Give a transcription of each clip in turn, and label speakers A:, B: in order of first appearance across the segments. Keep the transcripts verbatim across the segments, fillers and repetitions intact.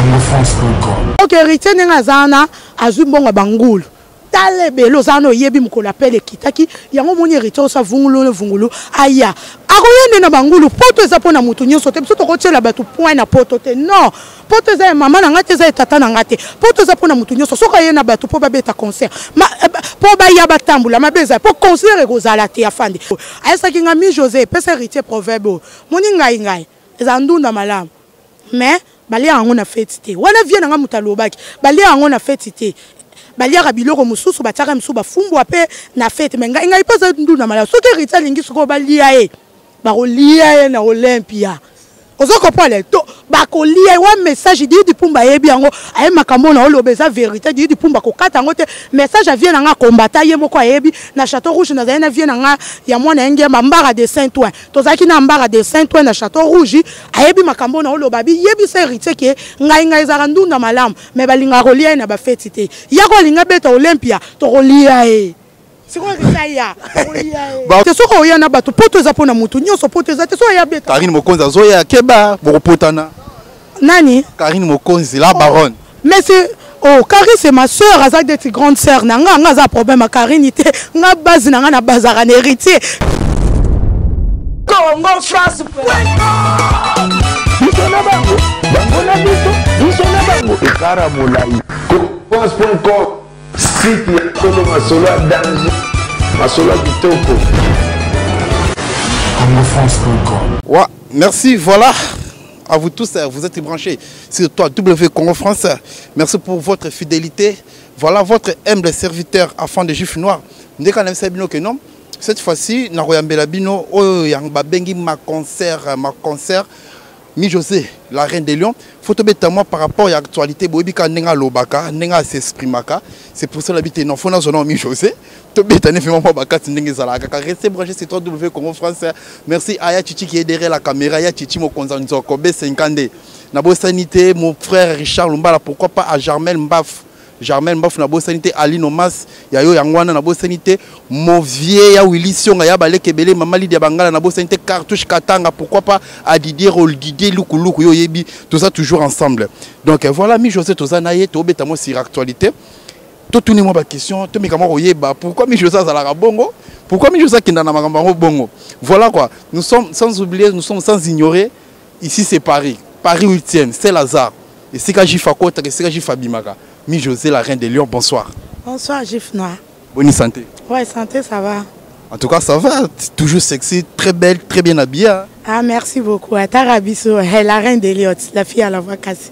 A: Ok, héritier n'est pas un bangul. Tale belo zano yebi mkola pele kitaki yango moni héritier sa vungulu vungulu aya. Akoyende na bangulu poto za pona mutu nyoso te biso to kotiela batu point na poto te non. Poto za mama na ngate za tata na ngate. Poto za pona mutu nyoso soka yena batu po babeta concert. Ma po ba ya batambula mabeza po concert ekozala te afande. Ayesa kinga mi José pesa héritier proverbe. Moni ngai ngai. Eza ndunda malamu. Mais bali yango na fête te. Wana vie na mutalobaki. Bali yango na fête te. Balia biloko mususu bataka mususu bafumbu ape na fête menga ngai pesa nduna mala soki héritier lingi soko balia e ba kolia e na Olympia ozoko pole to ba kolia wa message di di pumba yebi yango aye makambo na olobeza vérité di di pumba ko kata ngo te message vient nga combattre ye moko yebi na Château Rouge na zaina vient nga ya mwana enge mambara de Saint-Ouen tozaki na mbara de Saint-Ouen na Château Rouge ayebi makambo na olobabi yebi sa héritier ke ngai ngai za ndunda malamu me balinga kolia na ba fête te ya ko linga beta Olympia to kolia e siko risaya te soko oya na bato poto za pona mutu nyoso poto za te so ya beta
B: Karine Mokonzi zoya keba bokopotana
A: nani
B: Karine Mokonzi la baronne
A: mais c'est oh Karine c'est ma sœur azak de grande sœur nanga nga za problème à Karine te nga base nanga na bazara na héritier Congo France
C: Bisona bango bango na biso bisona bango ekara molai pense point com site ya Tolo Masolo à danger Masolo Kitoko
B: congofrance point com. Ouais, merci, voilà. À vous tous, vous êtes branchés sur toi W Congo France. Merci pour votre fidélité. Voilà votre humble serviteur afin de Juifs Noirs. Cette fois-ci, na royambela bino o yang babengi ma concert ma concert Mi José, la reine des lions, photo bête moi par rapport à l'actualité, Bobika Nenga Lobaka, Nenga s'exprimaka. C'est pour ça l'habiter non fona son Mi José. To bête ne fait moi pas kat Nenga Zalaka. Restez branchés c'est toi W Congo France. Merci à Aya Chichi qui est derrière la caméra, Aya Chichi mo konzanzo Kobe cinquante. Nabo sanité mon frère Richard Lumbala, pourquoi pas à Jarmel Mbaf. Jarmel Mbaf na bo sanité Ali Nomas, yayo yangwana na bo sanité mon vieux ya Willy Sionga ya balé kebele mamali dia bangala na bo sanité cartouche Katanga, pourquoi pas à Didier Rol Didier Luku Luku yo yebi, tout ça toujours ensemble. Donc voilà Mi José to zanaye to beta mo sur actualité. To tourner moi ba question, to mikama oyeba pourquoi Mi José azala bongo? Pourquoi Mi José kinda na makambo bongo? Voilà quoi. Nous sommes sans oublier, nous sommes sans ignorer ici c'est Paris, Paris huitième, c'est Lazare. Et c'est quand j'y fais quoi, c'est quand j'y fais Bimaka. Mi José, la reine des lions, bonsoir.
A: Bonsoir, Juif Noir.
B: Bonne santé.
A: Ouais, santé, ça va.
B: En tout cas, ça va. Toujours sexy, très belle, très bien habillée. Hein?
A: Ah, merci beaucoup. Tarabiso, la reine des lions, la fille à la voix cassée.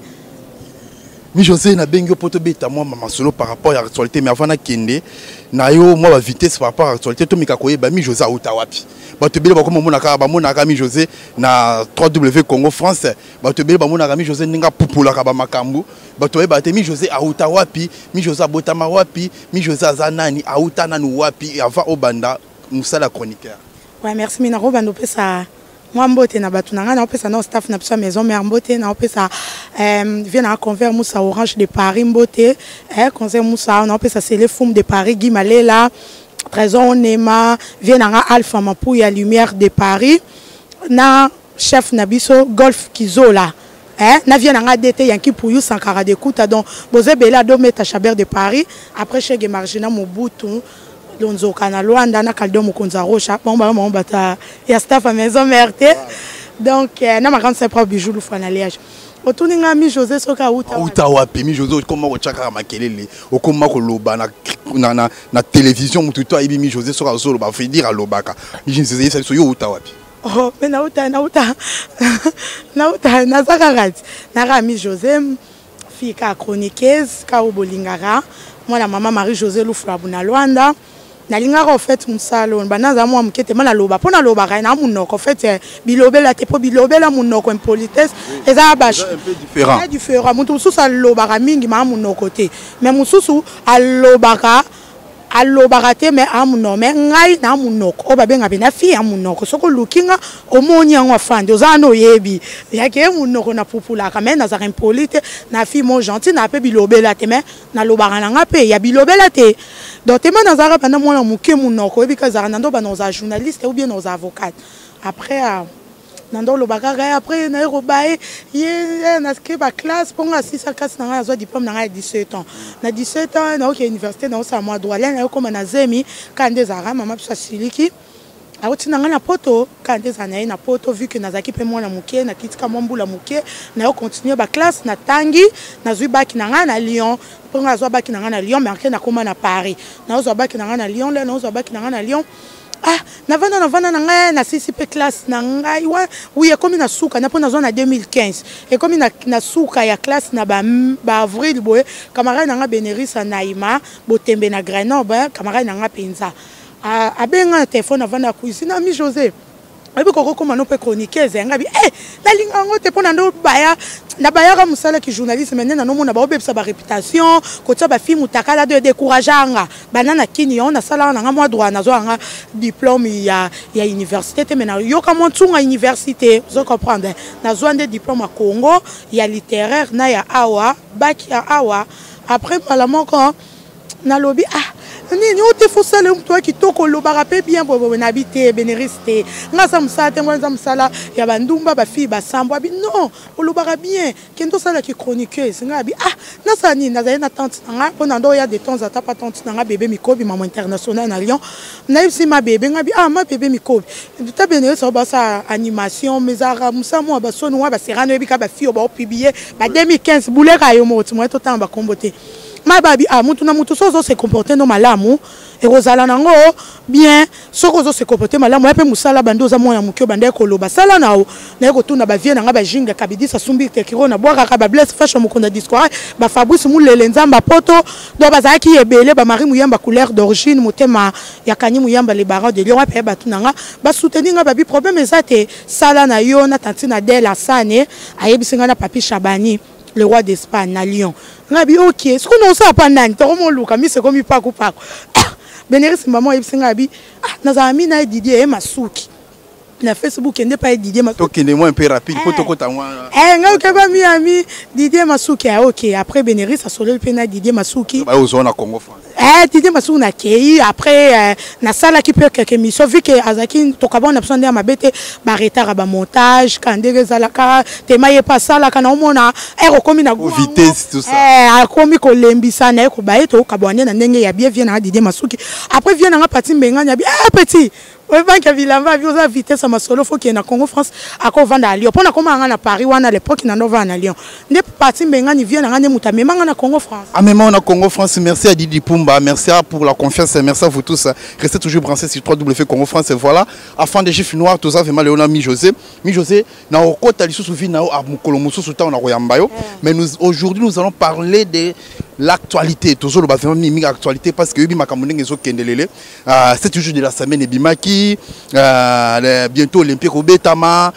B: Mi José, na bengo poto beta moi maman solo par rapport à l'actualité, mais avant na kende, na yo moi la vitesse par rapport à l'actualité, to mikakoye ba Mi José auta wapi. Ba te bele ba comme mona ka ba mona ka Mi José na W Congo France, ba te bele ba mona ka Mi José ninga pupula ka ba makambu, ba to ba te Mi José auta wapi, Mi José botama wapi, Mi José azanani auta nanu wapi avant obanda musala chroniqueur.
A: Ouais, merci mina robando pesa. Moi mbote na batu na ngana opesa na staff na pesa maison mais mbote na opesa euh vient na convert Moussa Orange de Paris mbote eh concert Moussa na opesa c'est les fums de Paris Guimalela Trésor Nema vient na Alpha Mapou ya Lumière de Paris na chef Nabiso Golf Kizola eh na vient na D T Yanki Pouyu Sankara de Kouta donc Bozé Bela do meta Chabert de Paris après chez Margina Mobutu Lonzo kana Luanda na Kaldo Mukonza Rocha bon ba mon bata ya staff à maison merte donc na ma grande propre bijou lu fana liage otuni nga Mi José soka uta
B: uta wapi Mi José comment ko chaka makelele okoma ko loba na na na télévision mutu to ibi Mi José soka zolo ba fait dire à lobaka Mi José ça so yo uta wapi
A: oh mais na uta na uta na uta na zakarati na Mi José fika chroniqueuse ka obolingara moi la maman Marie José Lufra buna Luanda nalinga en fait musalo banaza moi mukete mala loba pona loba kana munoko en fait bilobela te po bilobela munoko impolitesse eza bash
B: un peu différent
A: c'est différent mutu susu aloba mingi ma munoko te mais mususu alobaka alobaka te mais amuno mais ngai na munoko oba benga bena fi amunoko soko lukinga omoni yango afande ozano yebi yake munoko na pupula ka mais na za impolite na fi mo gentil na pe bilobela te mais na lobaka na nga pe ya bilobela te donc te na za rapana mona muke munoko ebi ka za na ndo ba nos journaliste ou bien nos avocats après nando lo bakaka après na robaye ye na ske ba classe pour nga six classe na nga zo diplôme na nga dix-sept ans na dix-sept ans na ok université na sa moi droit là na ko na zemi kande zara mama psa siliki auti na nga na poto kande zana na poto vu que nazaki pe mwana muke na kitika mombula muke na yo continuer ba classe na tangi na zui baki na nga na Lyon pour nga zo baki na nga na Lyon mais na koma na Paris na zo baki na nga na Lyon là na zo baki na nga na Lyon. Ah, na vana na vana na ngai na six P classe na ngai wa oui comme na suka na pona zone deux mille quinze et comme na na suka ya classe na ba ba avril boye camarade na nga Benerisa Naima botembe na Grenoble camarade na nga penza a abenga téléphone na vana cuisine ami José abi koko koma no pe chroniquer zenga bi eh na linga ngo te pona ndo baya na baya ka musala ki journaliste maintenant no mona ba obebisa ba réputation ko tsa ba film utakala de décourageanga banana kini on na sala na nga moi droit na zo nga diplôme ya ya université te mena yo ka montunga université zo comprendre na zo ande diplôme à Congo ya littéraire na ya awa bac ya awa après parlement quand na lobby ah nini ote fosala mtu akitoko lobaka pe bien bobo na habité Beneriste nga sa msate ngwa msala ya bandumba ba fille ba sambo abi non olobaka bien kendo sala ki chroniqueuse nga abi ah na sa ni na na tante nga pona ndo ya de temps ata pa tante nga bébé Mikobi maman international na Lyon na yisi ma bébé nga abi ah ma bébé Mikobi ta Beneriste ba sa animation mezara musa mo ba sonu wa ba serano ebika ba fille ba publier ba deux mille quinze bouleka yo mo timo to tamba kombote ma babi ah mutu na mutu sozo se comporter no malamu et rozala nango bien sozo se comporter malamu ya pe musala bando za moya mukyo bande ko loba sala nao na ko tuna ba vie na nga ba jinga kabidi sa sumbi te kiro na boaka ka ba bless fashion mukunda discours ba Fabrice mulele nzamba poto do bazaki ebele ba mari muyamba couleur d'origine mutema ya kanyi muyamba les barons de Lyon pe ba tunanga ba soutenir nga ba bi problème ezate sala na yo na tantina de la sane ayebisinga na papi Chabani le roi d'Espagne à Lyon. Ngabi ok, ce qu'on a ça pas nani, t'as vraiment lu comme c'est comme il pas ou pas. Benerisi maman il singabi ah naza amina Didier Masuki. Na Facebook n'est pas Didier Masuki.
B: Ok, ne moi un peu rapide pour te côté moi.
A: Eh ngabi ba mi ami Didier Masuki ah ok, après Benerisi ça solel pena Didier Masuki.
B: Ba ozo na Congo France.
A: Eh Didier Masuki na kei après na sala qui peut quelques émissions vu que Azaki to kabon absent de mabete ba retard ba montage kandere zalaka temaye pas sala kana omona eh komi na
B: vitesse tout ça.
A: Eh akomi ko lembisa na ko ba eto kabwane na ndenge ya bien vient na Didier Masuki après vient na parti mbenga nya bi eh petit ouais banque vilamba vi oza vitesse ma solo faut qu'il na Congo France ako vanda à Lyon pona koma nga na Paris wana à l'époque na nova na Lyon ne parti mbenga ni vient na ngane muta mema nga na Congo France
B: ah même on a Congo France merci à Didi Pumba merci pour la confiance merci à vous tous restez toujours branchés sur w w w point congo france et voilà afin des chiffres noirs tous ça vraiment Léona mi José mi José na okota lisusu vi na a mukolo mususu ta na koyamba yo mais nous aujourd'hui nous allons parler de l'actualité toujours le bas vraiment mi actualité parce que yobi makambo ngezo kendelele c'est toujours de la semaine et bimaki euh, bientôt Olympique au Betama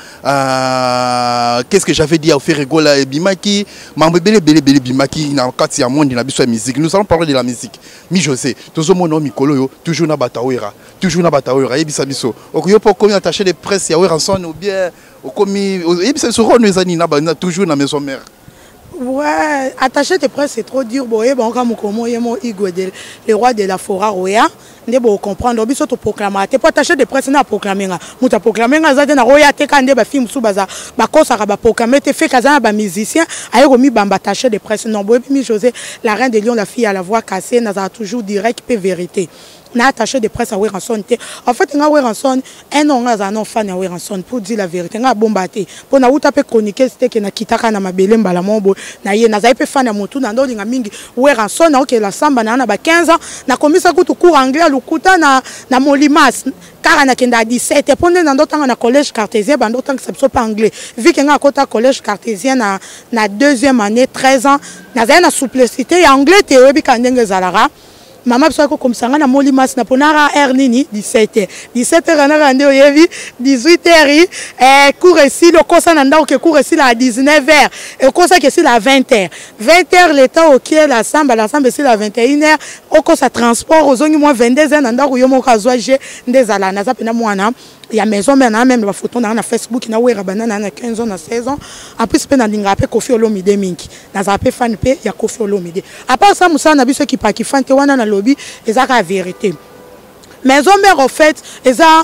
B: euh, qu'est-ce que j'avais dit à faire rigoler et bimaki mambo bele bele bele bimaki na kati ya monde na biso ya musique nous allons parler de la musique mi José toujours mon nom Mikolo yo toujours na batawera toujours na batawera yebisa biso okoyo po komi attaché de presse ya Weranson ou bien okomi yebisa so ro nezani na toujours na maison mère.
A: Ouais, attaché de presse c'est trop dur. Bon, bon, comme comment il mon Igwe le roi de la forêt roya, ne bon comprendre. Obi so to proclamer. T'es pas attaché de presse na proclamer nga. Muta proclamer nga za de na roya te kande ba film sou baza. Ba kosa ba proclamer te fait kaza ba musicien. Ayo mi bamba attaché de presse. Non, bon, mi José, la reine de Lyon, la fille à la voix cassée, n'a toujours direct pe vérité. Na attaché de presse à Weranson te. En fait, nga Weranson, un non nga non fan à Weranson pour dire la vérité. Nga bombaté. Pour na uta pe chroniquer c'était que na kitaka na mabele mbala mombo. Na ye na zaipe fan ya motu na ndo linga mingi Weranson na oke la samba na na ba quinze ans na komisa kutu cours anglais lukuta na na Molimas car na kenda dix-sept et pone na ndo tanga na collège cartésien ba ndo tanga sepso pas anglais vu que nga kota collège cartésien na na deuxième année treize ans na za na souplicité ya anglais te webi kandenge zalara. Maman parce que comme ça na Molimas na ponara heure nini dix-sept heures dix-sept heures na rande oyebi dix-huit heures eh cours ici le kosa na ndao ke cours ici à dix-neuf heures et kosa ke ici à vingt heures vingt heures le temps OK la samba la samba ici à vingt et une heures au kosa transport aux ongi moins vingt-deux heures na ndao yo mo kazwa je ndezala na zapena mwana il y a maison mais na même la photo na Facebook na wera banana na quinze ans na seize ans après c'est na ndinga pe Koffi Olomide mingi na zape fan pe ya Koffi Olomide à part ça musa na biso ki pa ki fan te wana na lobby ezaka vérité maison mère en fait eza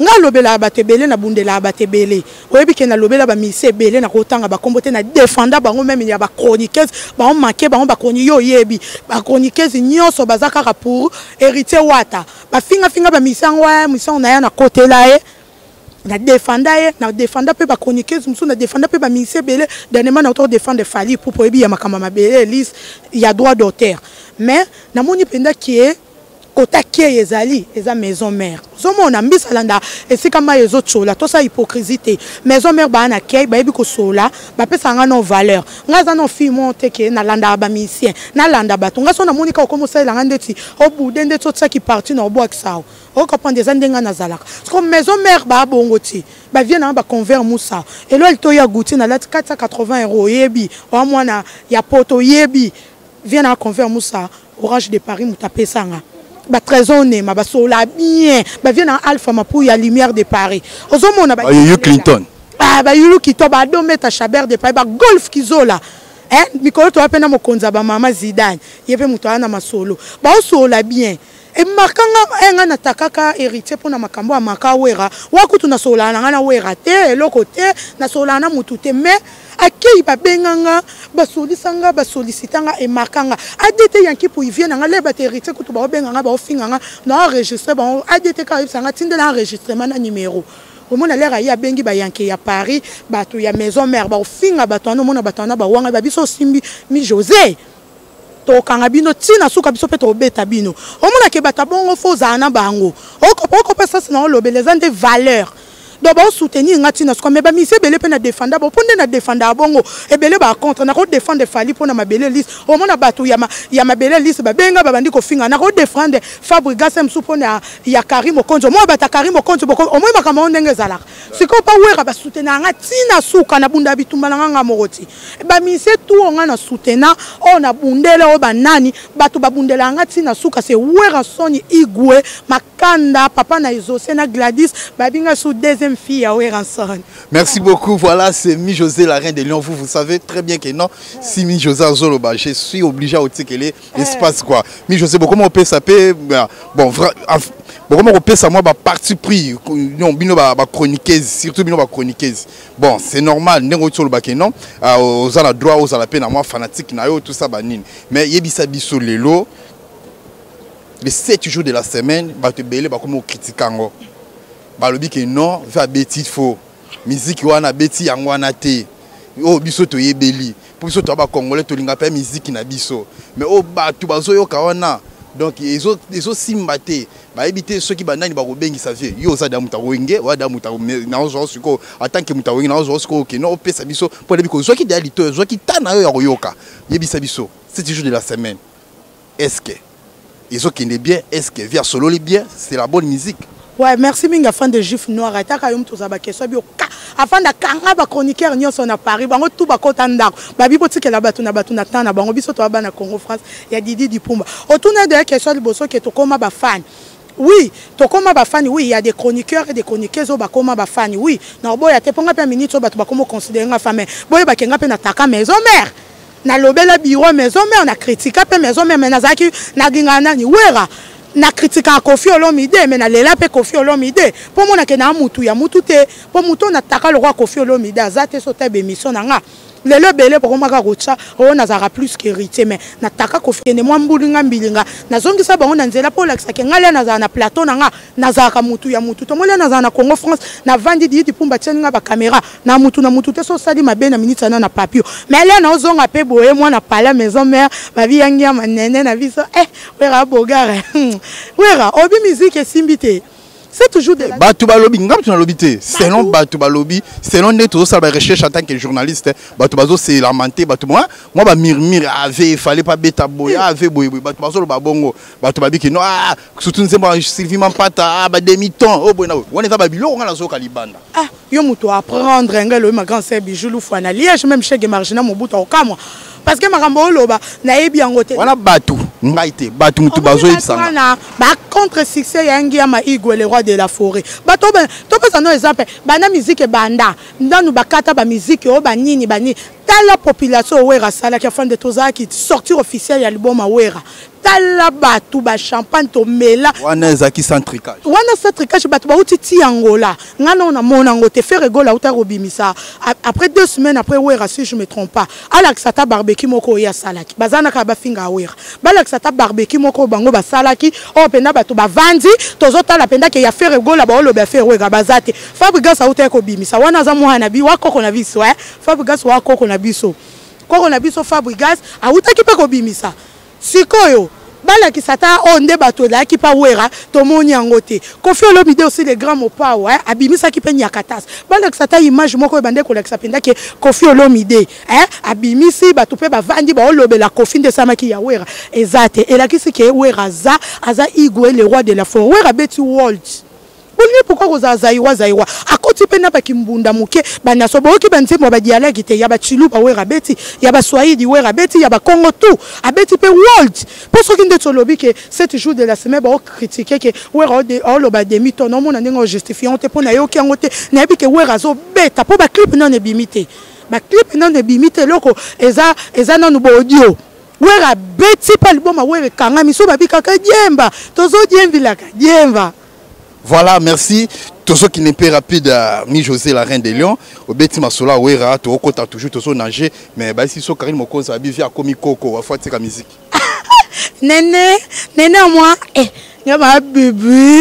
A: nga lobela batebele na bundela batebele oyebi ke na lobela ba mise belé na kotanga ba kombote na défendre bango même ya ba chroniqueuse ba on manquer ba on ba koni yo yebi ba chroniqueuse nyonso bazaka pour héritier wata ba finga finga ba mise ngwa mise on na ya na côté là e na défendre na défendre pe ba chroniqueuse musu na défendre pe ba mise belé dernièrement na auto défendre Fali pour oyebi ya makamba mabele liste il y a droit d'auteur mais na moni penda qui est kota kie ezali eza maison mère zomo na mbisa landa esika ma ezo tchola to sa hypocrisie maison mère ba na kei ba yebi ko sola ba pesa nga no valeur nga za no fi monte ke na landa ba misien na landa ba tunga so na monika ko mo sala nga ndeti o bude ndeti to ki parti na obo aksaw o ko prendre des andenga na zalaka comme maison mère ba bongo ti ba vient na ba convert musa et là il to ya gouti na la quatre cent quatre-vingts euros yebi o mwana ya poto yebi vient na convert musa Orange de Paris mutape sanga ba trésor ne ma ba sola bien ba vient en alpha ma pour ya lumière de Paris ozomona ba
B: Yu Clinton
A: ah ba yu kito ba do meta Chabert de Paris ba golf kizola hein mikolo to apena mokonza ba mama Zidane yeve muto ana masolo ba sola bien e makanga enga na takaka héritier pona makambo amaka wera wakutu na sola na ngana wera te eloko te na sola na mutu te mais akei ba benganga ba solisanga ba sollicitanga e markanga adete yanki pour vient nga le ba héritier kutu ba benganga ba ofinganga na enregistrer ba adete ka sanga tinde na enregistrement na numéro au mona lera ya bengi ba yanki ya Paris bato ya maison mère ba ofinga bato no mona bato na ba wanga ba biso simbi mi José to kanga bino tina suka biso pe to beta bino omona ke bata bongo foza na bango oko oko pesa sina lobeleza nde valeur donc ba soutenir ngati na mais ba mise belé pe na défendre ba ponde na défendre bongo e belé ba contre na ko défendre Fali pona mabele liste omona bato ya ma ya mabele liste ba benga ba bandi ko finga na ko défendre Fabregas msu pona ya Karim Okonjo mo bata Karim Okonjo boko omoi makama ndenge zalaka siko pa wera ba soutenir ngati na suka na bunda bitumba na nga moroti ba mise tu nga na soutenir on a bundele o banani bato ba bundela ngati na suka c'est wera soni igwe makanda papa na izose na Gladys ba binga sous deuxième fille à Ouéranson.
B: Merci beaucoup. Voilà, c'est Mi José, la reine des lions. Vous, vous savez très bien que non, si Mi José a Zoloba, je suis obligé à dire que l'espace quoi. Mi José, beaucoup on peut s'appeler. Bon, beaucoup on peut savoir ma parti pris. Non, bino ba chroniqueuse, surtout bino ba chroniqueuse. Bon, c'est normal. N'engo Zoloba que non. Aux ala droit, aux ala peine à moi fanatique na yo tout ça banine. Mais yebisa biso lelo. Les sept jours de la semaine, ba te belé ba comme critiquango. Balobi que non, va bêti faux. Musique wana bêti yangwana te. Oh biso to yebeli. Pour biso to ba congolais to linga pa musique na biso. Mais oh ba tu bazo yo kawana. Donc les autres les autres simbate. Ba éviter ceux qui banani ba ko bengi sa vie. Yo za da muta wenge, wa da muta na ozo siko. Attends que muta wenge na ozo siko que non pesa biso pour les biko zo ki dali to zo ki tana yo ya koyoka. Yebisa biso. C'est le jour de la semaine. Est-ce que les autres qui n'est bien, est-ce que via solo les bien, c'est la bonne musique?
A: Ouais, merci minga fan de Juif Noir. Ataka yom to zaba keso bi oka. Afin da kanga ba chroniqueur nyonso na Paris, bango tout ba kota ndako. Ba bi boti ke la batu na batu na tana bango biso to ba na Congo France, ya Didi Dipumba. Autour de question liboso ke to koma ba fan. Oui, to koma ba fan, oui, il y a des chroniqueurs et des chroniqueuses au ba koma ba fan. Oui, na boya te ponga pe minute ba to ba komo considérer nga femme. Boya ba kenga pe na taka maison mère. Na lobela bureau maison mère, na critique pe maison mère, mais na zaki na gingana ni wera. Na critique à Kofi Olomide mais na lela pe Kofi Olomide pour mon na mutu ya mutu te pour mutu na taka le roi Kofi Olomide azate sote be mission nga lelo belé pour maka rocha on azara plus qu'héritier mais na taka Kofi ne moi mbulinga mbilinga na zongi sa bango na nzela pour la ka ngale na za na plateau nga na za ka mutu ya mutu to mole na za na Congo France na vandi di Dipumba tsenga ba caméra na mutu na mutu te so sali mabe na minute na na papio mais là na ozonga pe boye moi na pala maison mère ba bi yangia manene na biso eh wera bogare wera obi musique et simbité c'est toujours de
B: Batu balobi ngam tu na lobité selon Batu balobi selon ne tout ça ba recherche en tant que journaliste Batu bazo c'est lamenté Batu moi moi ba murmure avait fallait pas beta boya avait boy Batu bazo ba bongo Batu babi que non ah surtout nzemba Sylvie Mampata ba demi temps oh bona on est ba bilo ngala zo kalibanda
A: ah yo muto apprendre ngalo ma grand sœur bijou fou na liège même chez Margina Mobutu okamwa parce que makambo loba na yebi yangote
B: wana batu ngaite batu mutu bazo yisanga
A: na ba contre succès yangi ya ma igwe le roi de la forêt bato ben to pesa no exemple bana musique banda ndanu bakata ba musique o banini bani ta la population wera sala ki afin de tozaki sortir officiel ya album wera ta tala batu ba champagne to mela
B: wana ezaki sans tricage
A: wana sans tricage batu ba uti ti angola ngana na mona ngote faire gola uta robimisa après deux semaines après wera si je me trompe pas Alex ata barbecue moko ya salaki bazana ka ba finga wera Alex ata barbecue moko bango ba salaki o penda batu ba vandi tozota la penda ke ya faire gola ba olo ba faire wera bazate Fabrigas uta ko bimisa wana za mwana bi wako na biso eh Fabrigas wako na biso koko na biso Fabrigas auta ki pe ko bimisa sikoyo bala ki sata onde bato la ki pa wera to moni angote Koffi Olomide aussi les grands mopa ouais abimisa ki pe nyakatas bala ki sata image moko bande ko leksa penda ke Koffi Olomide hein abimisi bato pe bavandi ba olobela Koffi de samaki ya wera ezate elakisi ke wera za aza Igwe le roi de la forêt wera beti world pourquoi vous avez zaiwa akoti pena ba kimbunda muke bana so boki banze mo ba dialogue te ya ba chilu ba wera beti ya ba swahili wera beti ya ba Congo tout abeti pe world pour ce qui nde tolobi que sept jours de la semaine ba critiquer que wera de olo ba demi ton non na ngo justifiant te pona yo ki ngote na bi ke wera zo beta po ba clip non e bimite ba clip non e bimite loko eza eza non bo audio wera beti pa liboma wera kanga miso ba bika ka diemba tozo diemvila ka diemba.
B: Voilà, merci. Tous ceux qui n'est pas rapide, Mi José, la reine des lions. Au Betty Masola, Ouera, tu as toujours tous nager. Mais si so Karim Moko, ça a bien comme Coco, à fois de la musique.
A: Néné, néné, moi, eh, il y a ma bébé,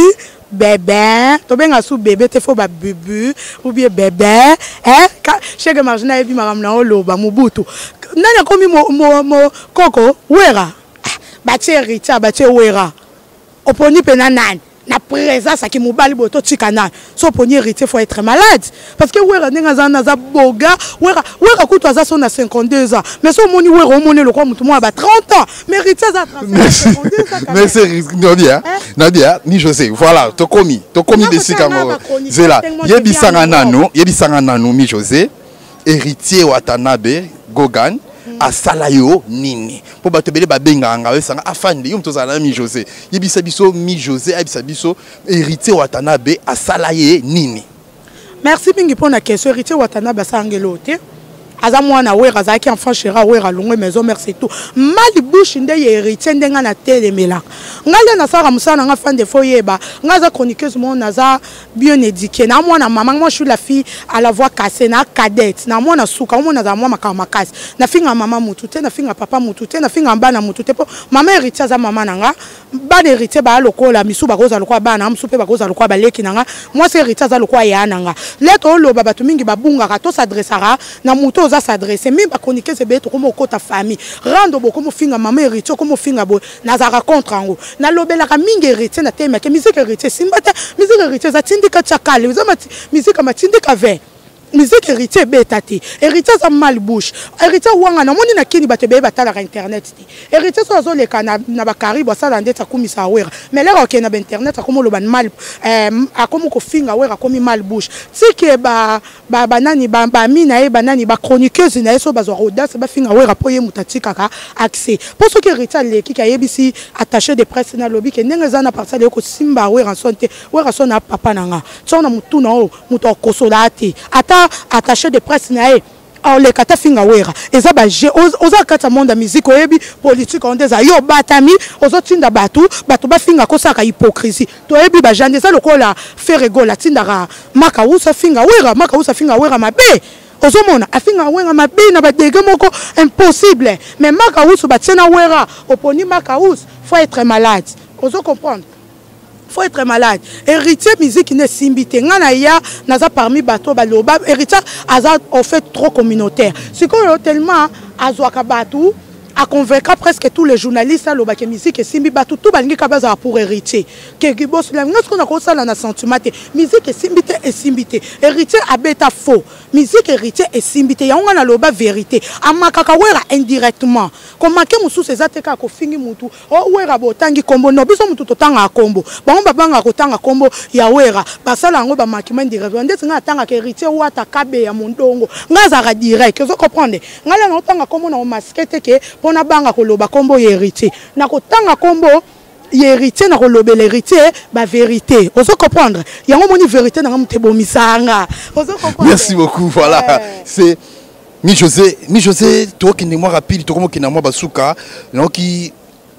A: bébé. Tu bien sous bébé, tu faut bébé, ou bien bébé. Hein, chez le marginal, et puis ma ramena au loba, Mobutu. Nana comme mo mo Coco, Ouera. Bâti Rita, bâti Ouera. Oponi penanan. Na présence qui mobile boto tikana so poni héritier faut être malade parce que wera nenga za na za boga wera wera kuto za so na cinquante-deux ans mais so moni wera moni le quoi mutu mo ba trente ans mais héritier za cinquante-deux ans
B: mais c'est Nadia Nadia ni José voilà to komi to komi de sikamo zela yebi sanga nano yebi sanga nano Mi José héritier Watanabe Gogan asalayo nini po bato bele ba benga nga sanga afande yum tozala Mi José yebisa biso Mi José abisa biso héritier Watanabe asalaye nini.
A: Merci mingi pour la question héritier Watanabe sangelo te aza mwana wera zaki enfant chéra wera longwe maison merci tout mali bouche nde héritier ndenga na telemela ngale na sara musana nga fan de foyeba ngaza chroniqueuse mon naza bien éduquée na mwana maman moi je suis la fille à la voix cassée na cadette na mwana suka mo na za mwana makasi na finga maman mutute na finga papa mutute na finga mbana mutute po maman héritier za maman nanga ba héritier ba lokola misu ba koza lokwa bana msupe ba koza lokwa ba leki nanga moi c'est héritier za lokwa ya nanga leto lo baba to mingi babunga ka to s'adressera na muto s'adresser même ba chroniquer c'est beto comme ko ta famille rendre beaucoup mo finga maman héritier comme finga bo na za raconte ngo na lobela ka mingi héritier na tema ke musique héritier simbata musique héritier za tindika chakale musique ma tindika ve musique héritier betati héritier za mal bouche héritier wanga na moni na kini bato be batala ka internet ti héritier so zo le kana na bakari bo sala ndeta kumisa wera mais lero ke na internet akomo lo ban mal euh akomo ko finga wera komi mal bouche tike ba ba banani ba ba mina e banani ba chroniqueuse na so bazo audace ba finga wera poye mutatika ka accès pour ce que héritier le ki ka yebisi attaché de presse na lobby ke nengeza na parcelle ko simba wera sonte wera sona papa nanga tsona mutu na o muto kosolati ata attaché de presse nae on les kata finga wera eza ba je oza kata monde musique oyebi politique on des ayo batami ozo tinda batu batu ba finga ko saka hypocrisie to yebi ba jande ça lokola faire gola tinda ka maka usa finga wera maka usa finga wera mabe ozo mona afinga wera mabe na ba dege moko impossible mais maka usa ba tsena wera oponi maka usa faut être malade ozo comprendre faut être malade héritier musique ne simbité ngana ya naza parmi bato baloba héritier aza en fait trop communautaire c'est que tellement azwaka bato a convaincre presque tous les journalistes à l'obake musique et simbi bato tout balingi kabaza pour héritier que gibos la ngos qu'on a kosala na sentiment musique et simbité et simbité héritier abeta faux musique héritier et simbité ya ngana loba vérité amakaka wera indirectement comment que musu sezateka ko fingi mutu o wera botangi kombo no biso mutu totanga kombo bango babanga kotanga kombo ya wera basala ngo ba makima indirectement ndetse nga tanga ke héritier wata kabe ya mondongo ngaza direct vous comprenez ngala no tanga kombo na maskete ke pona banga koloba kombo héritier na kotanga kombo héritier na koloba l'héritier ba vérité ozo comprendre yango moni vérité na mutebo misanga ozo comprendre.
B: Merci beaucoup voilà ouais. C'est Mi José Mi José to ki ne moi rapide to comme ki na moi basuka donc qui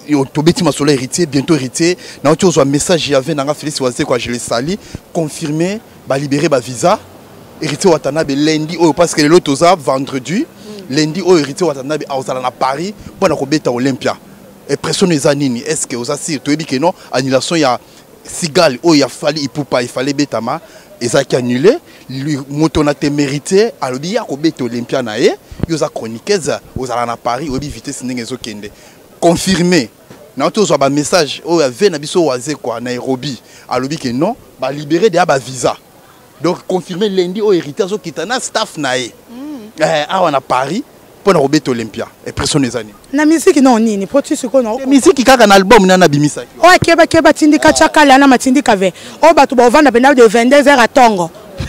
B: Tobeti Masolo héritier, bientôt héritier. Now tu as un message, il y avait Nanga Félix Oazé, quoi, je l'ai sali, confirmé, bah libérer bah visa. Héritier Watanabe lundi, oh, parce que l'autre aux vendredi, lundi, oh, héritier Watanabe à Paris, pour la Robeta Olympia. Et pression les années, est-ce que vous assirez, tu dis que non, annulation, il y a Sigal, oh, il a fallu, il peut pas, il fallait Betama, et ça qui annulé, lui, Motonate mérité, alors il y a Robeta Olympia, il y a chroniqueuse, aux à Paris, au vitesse, n'est-ce kende. Confirmé. Nous avons un message où il y avait un Nairobi. Alors que non, bah libérer des visa. Donc confirmé lundi au héritage qui est un staff naé. Ah on a Paris pour Robert Olympia. Et pression les années.
A: Na musique non nini poti siko non.
B: Musique qui a un album na na bimisa.
A: Oh keba keba tindika chakala na matindika ve. Oh batu ba vanda pena de vingt-deux heures à Tongo.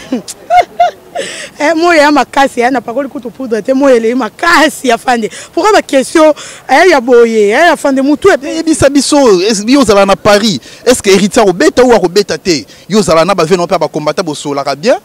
A: Eh moi ya makasi ya na pakoli kutu poudre te moi ele makasi ya fande. Pourquoi ma question eh ya boye eh ya fande mutu e
B: bisa biso yo zala na Paris. Est-ce que héritier Robeta ou Robeta te? Yo zala na ba venon pa ba combattre bo sola bien.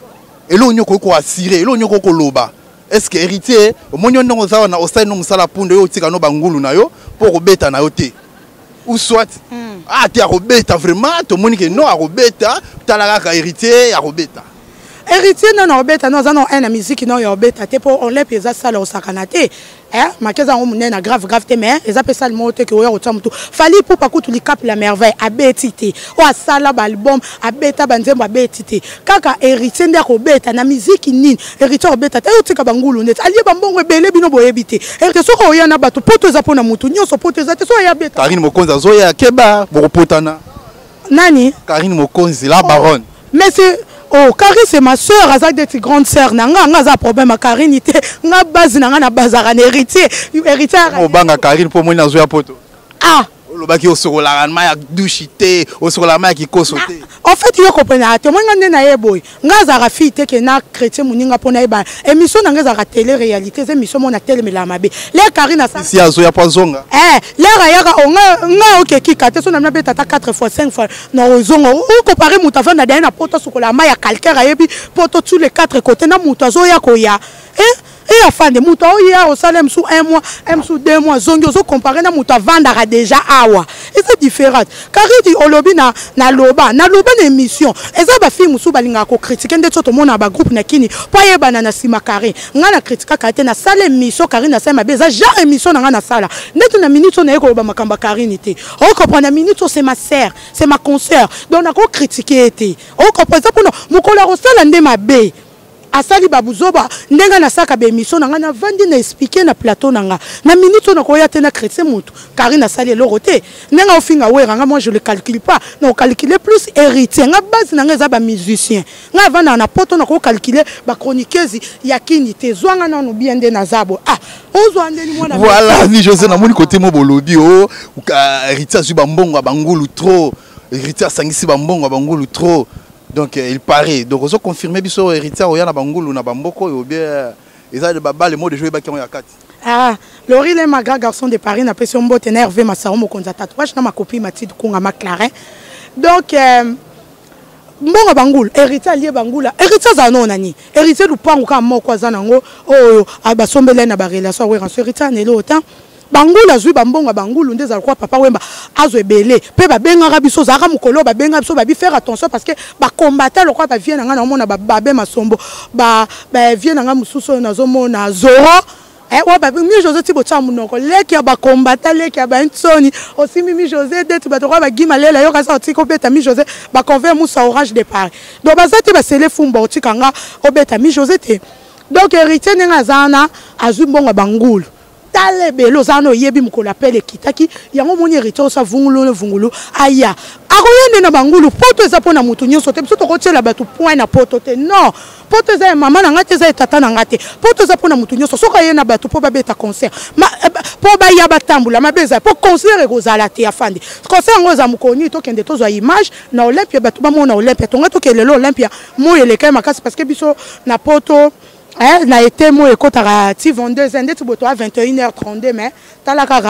B: Et là on yoko ko assurer, là on yoko ko loba. Est-ce que héritier au monyo ndongo za na osai no musala pundo yo tika no bangulu na yo pour Robeta na yo te? Ou soit ah te Robeta vraiment to moni que non a Robeta, talaka ka héritier a Robeta.
A: Héritier non Robeta non ça non un musique non Robeta te pour on les pesa ça le sakanate eh makeza on na grave grave te mais les appelle ça le mot que oya otamutu fali pour pas kutu li cap la merveille a betité o sala ba album a beta banzemba betité kaka héritier nda Robeta na musique nini héritier Robeta te utika bangulu net ali bambongo ebele bino boyebite héritier so ko ya na bato poto za pona mutu nyoso poto za te so ya beta
B: Karine Mokonzi zoya keba bokopotana
A: nani
B: Karine Mokonzi la baronne
A: mais c'est oh, Karine c'est ma soeur, elle a des grandes sœurs. Nanga nga problème à Karine ité, nga base nanga na bazar héritier, héritier.
B: Oh banga Karine pour moi na zoya poto.
A: Ah.
B: Le baki au sur la ranma ya douchité, au sur la main qui kosoté.
A: En fait, yo comprendre te moi ngande na yeboy. Nga za rafite ke na chrétien muninga pona iba. Émission nanga za télé réalité, c'est émission mona télé mais la mabe. Les Karine ça.
B: Si azoya pozonga.
A: Eh, les rayaka nga nga OK ki kate so na mna beta quatre fois cinq fois. No zonga. Ou comparer mutafa na dana poto sukola ma ya calcaire ayebi poto tous les quatre côtés na mutazo ya koya. Eh? Et enfin, des moutons, il y a au salem sous un mois, un sous deux mois, zongo, comparé à mouton vendra déjà awa. Et c'est différent. Car il dit, Olobi na na loba, na loba émission. Et ça va film sous balinga ko critiquer des autres monde na groupe na kini. Pas y banana si makari. Ngana critique kate na salle émission car na sa ma beza genre émission na na sala. Net na minute on est ko ba makamba karinité. On comprend na minute c'est ma sœur, c'est ma consoeur. Donc on a critiquer été. On comprend ça pour nous. Mukola rosala ndé ma bé. Asali babuzoba ndenga na saka be émission nanga na vandi na expliquer na plateau nanga na minute on ko ya tena chrétien mutu Karine asali loroté ndenga ofinga weranga moi je le calcule pas non calculer plus héritier nga base nanga za ba musicien nga vanda na poto na ko calculer ba chroniqueuse ya kini te zwanga na no bien de nazabo ah ozwa ndeni mwana
B: voilà ni José na moni côté mo bolodi o héritier zu bambongo bangulu trop héritier sangisi bambongo bangulu trop. Donc il paraît. Donc on a confirmé biso héritier oya na bangulu na bamboko ou bien ils ont baba le mot de jouer baki ya kati.
A: Ah, Laurie est ma grand garçon de Paris n'a pas son beau énervé ma sœur mo konza tatouage na ma copine Mathilde Kunga McLaren. Donc euh mbongo bangulu héritier lié bangula héritier za non nani héritier lupangu ka moko za nango oyo abasombele na ba relation we héritier nelo autant bangula zui bambonga bangulu ndeza kwa papa wemba azo ebele pe ba benga biso zaka mukolo ba benga biso ba bi faire attention parce que ba combattre le quoi ba vient nga na mona ba ba masombo ba ba vient nga mususo na zo mona zoro eh wa ba mi José Tibo cha munoko leki ba combattre leki ba nsoni aussi mimi José de ba to ba gima lela yo ka sa otiko beta mi José ba convert musa orange de Paris donc ba zati ba sele fumba otikanga obeta mi José te donc héritier nga zana azu mbonga bangulu tale belo zano yebi mko l'appelle kitaki yango moni héritier sa vungulu vungulu aya akoyende na bangulu poto eza pona mutu nyonso te biso to kotiela bato point na poto te non poto eza mama na ngate eza tata na ngate poto eza pona mutu nyonso soka yena bato po babeta concert ma po ba ya batambula mabeza po concert ekozala te afande concert ngo za mukoni to kende to zo image na Olympia bato ba mona Olympia to ngato kelelo Olympia mo eleka makasi parce que biso na poto eh na été mo ekotara ti vingt-deux ans ndeti boto à vingt et une heures trente-deux mais talakara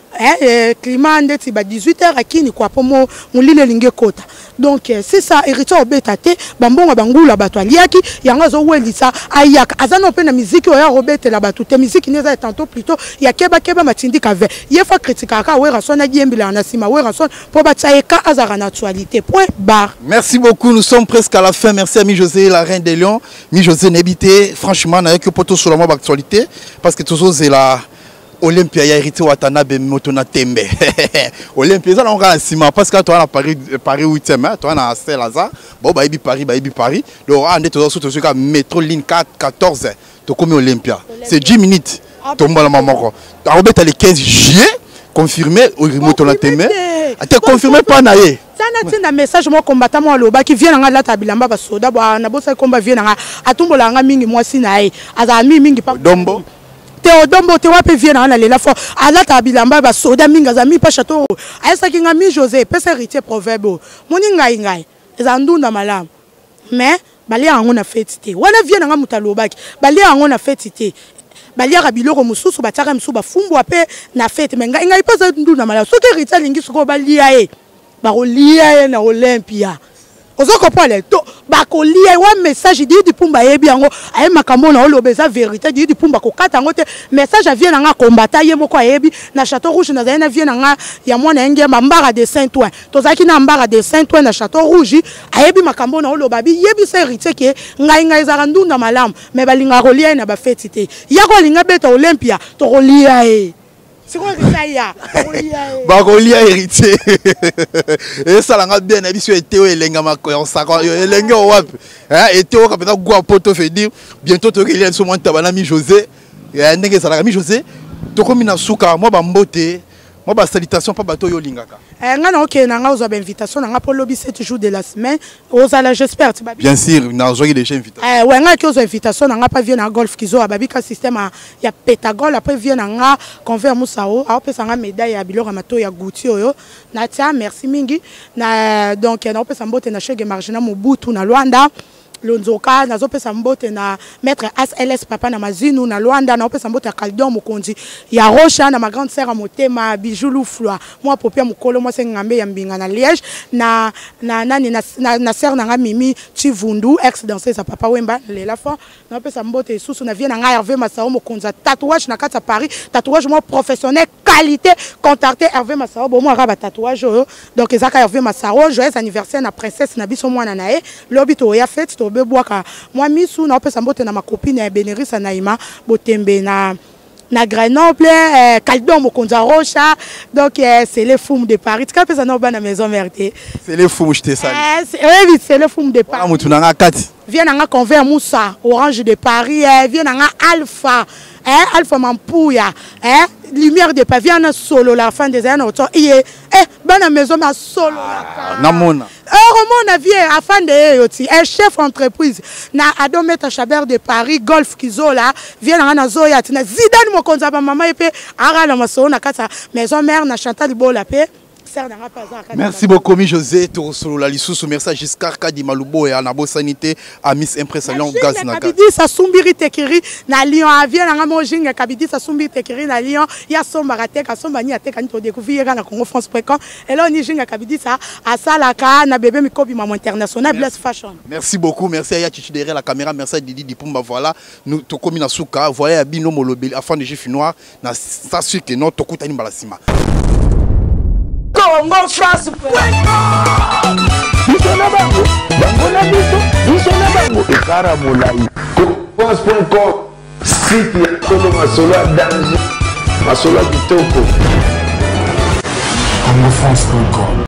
A: eh climat ndeti ba dix-huit heures akini kwa pomo mulile linge kota. Donc c'est ça héritier obetate bambonga bangula bato aliaki yanga zo welisa ayaka azano pe na musique oya robete la bato te musique neza tantôt plutôt ya keba keba matindi kave yefa critique ka we rason na diembila na sima we rason po batsaeka azara na actualité point barre.
B: Merci beaucoup, nous sommes presque à la fin. Merci à Mi José, la reine des lions. Mi José Nebité, franchement, n'a que poto sur la mob actualité parce que toujours c'est la Olympia ya hérité Watanabe Motona Tembe. Olympia ça on regarde ciment parce que toi on a Paris Paris huitième, toi on a Saint-Lazare. Bon bah ibi Paris, bah ibi Paris. Le on est toujours sur ce cas métro ligne quatre quatorze. To comme Olympia. C'est dix minutes. Tomba la maman. Robert les quinze juillet confirmé au Motona Tembe. Tu confirmé pas naé.
A: Ça n'a un message moi combattant moi loba qui vient en la tabilamba ba soda ba na bosa combat vient en atumbola nga mingi moi sinae. Aza mi mingi pa
B: Dombo.
A: Théodombo te wape vient en aller la fois à la tabilamba ba soda minga za mi pa château aisa kinga Mi José pesa héritier proverbe moni ngai ngai eza ndunda malam mais balia ngo na fête wana vient nga mutalobaki balia ngo na fête balia biloko mususu bataka musu ba fumbu ape na fête mais ngai ngai pesa ndunda malam soki héritier lingi suko balia e ba kolia na Olympia ozoko pole to ba kolia wa message dit du pumba yebi yango ay makambo na olobeza vérité dit du pumba ko kata ngote message a vient nga combattant ye moko yebi na Château Rouge na zaina vient nga ya mwana enge mbara de Saint-Ouen tozaki na mbara de Saint-Ouen na Château Rouge ayebi makambo na olobabi yebi c'est hérité ke ngai ngai za ndunda malamu mais balinga kolia na ba fête te ya ko linga beta Olympia to kolia e. C'est quoi que ça y a?
B: Barolia héritier. Et ça l'a bien habitué et Théo et Lenga Mako en sakwa et Lenga wap. Hein et Théo quand peut-être gua poto fait dire bientôt tu regardes sur mon tabana Mi José. Et ndenge ça la Mi José. To komi na suka moi ba mbote. Moi ba salutation pas bato yo lingaka.
A: Eh nga OK na nga ozo ba invitation na nga pour lobby sept jours de la semaine. Ozala j'espère tu
B: bien sûr na joie déjà invitation.
A: Eh ouais nga ki ozo invitation na nga pas vient na golf kizo ababika système ya pétagol après vient na nga convert musao a opesa nga médaille ya biloko mato ya Goutier oyo na tia merci mingi na donc na opesa mbote na Chege Margina Mobutu na Luanda. Lonzoka na zopesa mbote na maître S L S papa na mazinu na Luanda na opesa mbote ya Kaldon Mukonzi ya Rocha na ma grande sœur Motema Bijoulou Floi moi popia mukolo moi sengambe ya mbinga na Liège na na nani na na, na sœur na Mimi Chivundu ex danseuse sa papa Wemba lela fort na opesa mbote susu na vient na Hervé Massao Mokonzi tatouage na kata Paris tatouage moi professionnel qualité contacter Hervé Massao bon moi raba tatouage donc ezaka Hervé Massao joyeux anniversaire na princesse na biso mwana nae lobito ya fête beboaka moi misu na opesa mbote na ma copine ya Bénérissa Naïma Botembe na na Grenoble eh, Kaldon Mokonzi Rocha donc eh, c'est les fous de Paris tu capes ça na ba na maison mère
B: c'est les fous je te salue
A: eh oui c'est les fous de Paris
B: mutu na kati
A: vient na convert Moussa Orange de Paris eh, vient na Alpha eh Alpha Mampouya eh lumière de Paris vient na solo la fin des années autant eh ba na maison ma solo
B: ah, na mona
A: Roman Navier afin de yoti un chef entreprise na Adometa Chabert de Paris Golf Kizola vient na Zoya na Zidane Mokonzi ba mama epe ara la maso na kata maison mère na Chantal Bola pe.
B: Merci beaucoup Mi José Torosolo la lisusu merci à Giscard Kadi Malubo et à Nabo Sanité à Miss Impression Gaz na
A: Kabidi sa sumbiri tekiri na Lyon avia na mojinga Kabidi sa sumbiri tekiri na Lyon ya somba rateka somba ni ateka ni to découvrir na Congo France point com et là ni jinga Kabidi sa asalaka na bébé mikobi maman international Bless Fashion.
B: Merci beaucoup merci à Yachichi derrière la caméra merci à Didi Dipumba voilà nous to komi na suka voyez Bino Molobeli afin de Gif Noir na ça suit que non to kutani balasima.
D: Congo France point com biso na bango bango na biso biso na bango ekara molai
C: France point com site ya Tolo Masolo ya danger Masolo ya kitoko
D: Congo France point com